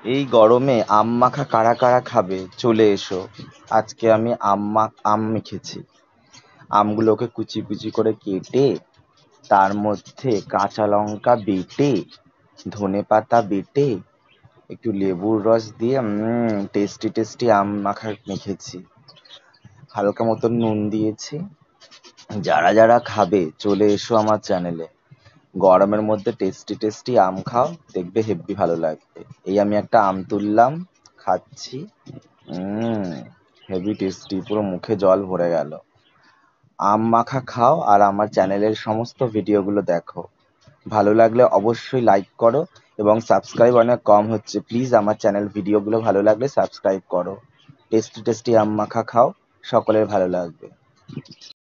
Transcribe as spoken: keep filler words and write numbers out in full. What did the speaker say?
এই গরমে আম মাখা কারা কারা খাবে চলে এসো। আজকে আমি আম মা আম মেখেছি। আমগুলোকে কুচি কুচি করে কেটে তার মধ্যে কাঁচা লঙ্কা বেটে, ধনে পাতা বেটে, একটু লেবুর রস দিয়ে উম টেস্টি টেস্টি আম মাখা মেখেছি। হালকা মতন নুন দিয়েছি। যারা যারা খাবে চলে এসো আমার চ্যানেলে। গরমের মধ্যে টেস্টি টেস্টি আম খাও, দেখবে হেব্বি ভালো লাগবে। এই আমি একটা আম তুললাম, খাচ্ছি। উম হেভি টেস্টি, পুরো মুখে জল ভরে গেল। আম মাখা খাও আর আমার চ্যানেলের সমস্ত ভিডিওগুলো দেখো। ভালো লাগলে অবশ্যই লাইক করো এবং সাবস্ক্রাইব অনেক কম হচ্ছে, প্লিজ আমার চ্যানেল ভিডিওগুলো ভালো লাগলে সাবস্ক্রাইব করো। টেস্টি টেস্টি আম মাখা খাও, সকলের ভালো লাগবে।